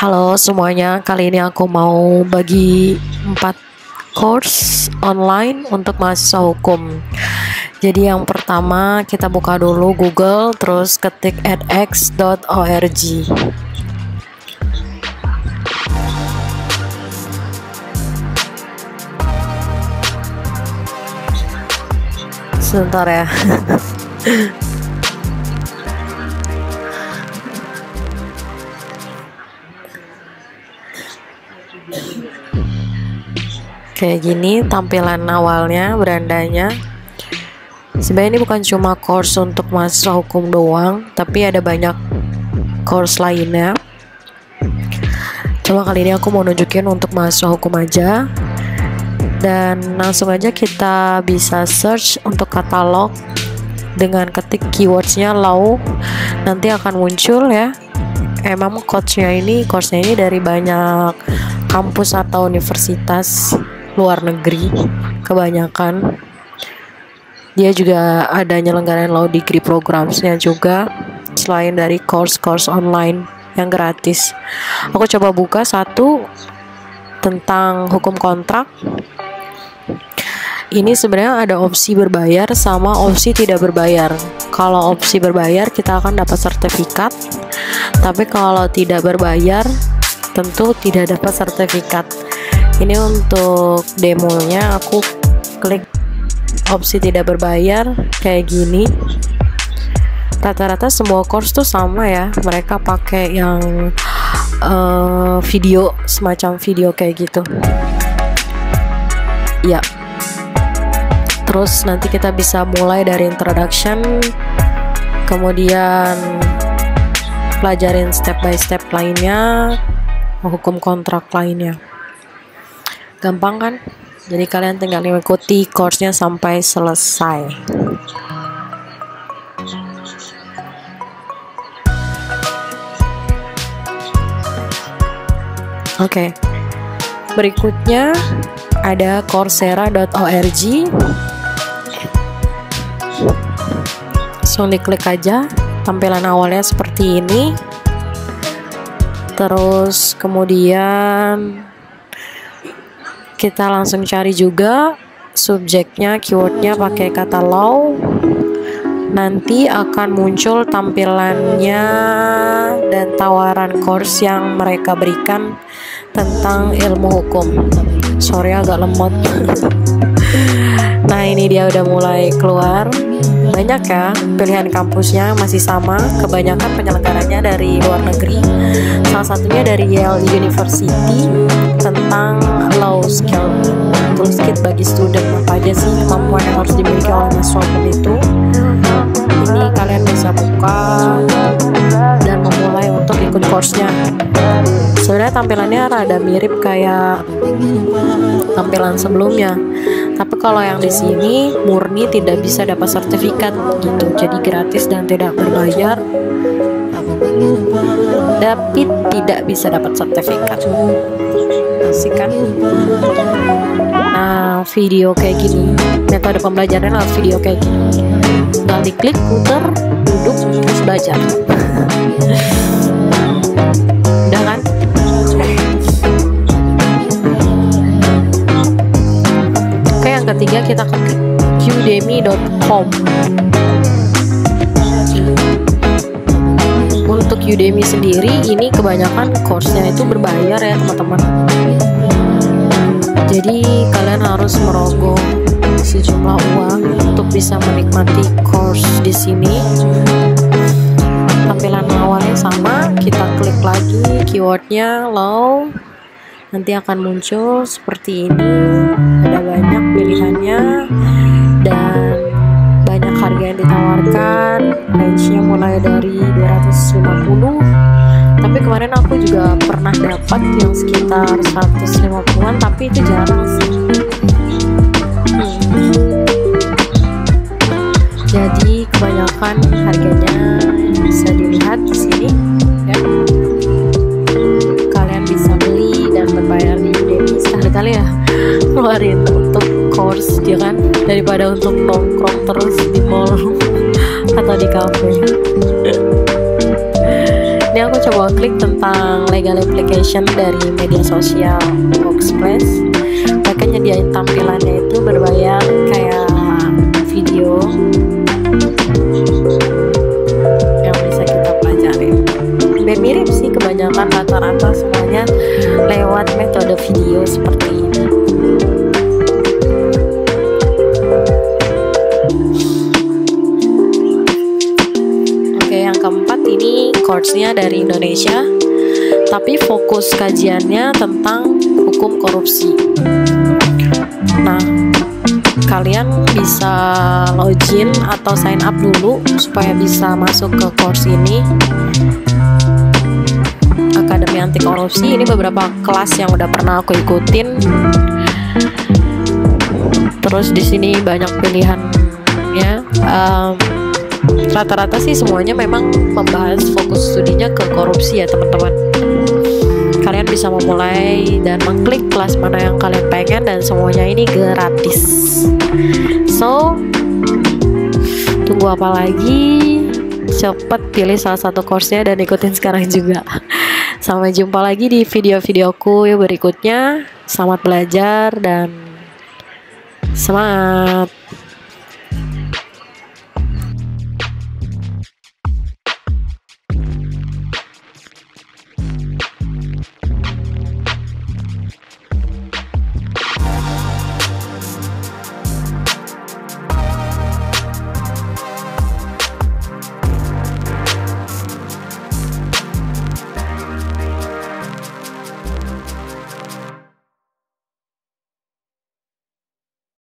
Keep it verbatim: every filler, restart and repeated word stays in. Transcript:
Halo semuanya, kali ini aku mau bagi empat course online untuk mahasiswa hukum. Jadi yang pertama kita buka dulu Google, terus ketik edx dot org. Sebentar ya. Kayak gini tampilan awalnya, berandanya. Sebenarnya ini bukan cuma course untuk mahasiswa hukum doang, tapi ada banyak course lainnya. Cuma kali ini aku mau nunjukin untuk mahasiswa hukum aja. Dan langsung aja kita bisa search untuk katalog dengan ketik keywordsnya law. Nanti akan muncul ya. Emang course-nya ini, course-nya ini dari banyak kampus atau universitas luar negeri kebanyakan. Dia juga ada nyelenggarain law degree programs-nya juga, selain dari course-course online yang gratis. Aku coba buka satu tentang hukum kontrak. Ini sebenarnya ada opsi berbayar sama opsi tidak berbayar. Kalau opsi berbayar kita akan dapat sertifikat, tapi kalau tidak berbayar tentu tidak dapat sertifikat. Ini untuk demonya, aku klik opsi tidak berbayar kayak gini. Rata-rata semua course tuh sama ya, mereka pakai yang uh, video, semacam video kayak gitu ya. Terus nanti kita bisa mulai dari introduction, kemudian pelajarin step by step lainnya, hukum kontrak lainnya. Gampang kan? Jadi kalian tinggal mengikuti course-nya sampai selesai. Oke. Okay. Berikutnya ada coursera dot org. Langsung diklik aja. Tampilan awalnya seperti ini. Terus kemudian kita langsung cari juga subjeknya, keywordnya pakai kata law. Nanti akan muncul tampilannya dan tawaran course yang mereka berikan tentang ilmu hukum. Sorry agak lemot. Nah ini dia udah mulai keluar. Banyak ya pilihan kampusnya, masih sama. Kebanyakan penyelenggaranya dari luar negeri. Salah satunya dari Yale University tentang law skill. Tools kit bagi student, apa aja sih kemampuan yang harus dimiliki oleh mahasiswa hukum itu. Ini kalian bisa buka dan memulai untuk ikut course-nya. Sebenarnya tampilannya rada mirip kayak tampilan sebelumnya, tapi kalau yang di sini murni tidak bisa dapat sertifikat gitu, jadi gratis dan tidak berbayar, tapi tidak bisa dapat sertifikat. Asik kan? Nah, video kayak gini, metode pembelajarannya lewat video kayak gini. Tinggal diklik, puter, duduk, terus belajar. Udah kan? Oke, yang ketiga kita klik udemy dot com. Untuk Udemy sendiri ini kebanyakan course-nya itu berbayar ya teman-teman. Jadi kalian harus merogoh sejumlah uang untuk bisa menikmati course di sini. Tampilan awalnya sama, kita klik lagi keywordnya law, nanti akan muncul seperti ini. Ada banyak pilihannya dan banyak harga yang ditawarkan, range-nya mulai dari dua ratus lima puluh, tapi kemarin aku juga pernah dapat yang sekitar seratus lima puluhan, tapi itu jarang sih. hmm. Jadi kebanyakan harganya bisa dilihat di sini ya. Kalian bisa beli dan berbayar di Udemy, sekali-kali ya keluarin untuk course ya kan, daripada untuk nongkrong terus di mall atau di cafe. Ini aku coba klik tentang legal application dari media sosial Workspace. Mereka nyediain tampilannya itu berbayar kayak video yang bisa kita pelajari. Hampir mirip sih, kebanyakan rata-rata semuanya lewat metode video seperti ini. Oke, yang keempat ini course-nya dari Indonesia, tapi fokus kajiannya tentang hukum korupsi. Nah, kalian bisa login atau sign up dulu supaya bisa masuk ke course ini. Akademi Anti Korupsi ini beberapa kelas yang udah pernah aku ikutin. Terus di sini banyak pilihannya. Um, rata-rata sih semuanya memang membahas fokus studinya ke korupsi ya teman-teman. Kalian bisa memulai dan mengklik kelas mana yang kalian pengen, dan semuanya ini gratis. So, tunggu apa lagi? Cepet pilih salah satu course-nya dan ikutin sekarang juga. Sampai jumpa lagi di video-videoku berikutnya. Selamat belajar dan semangat!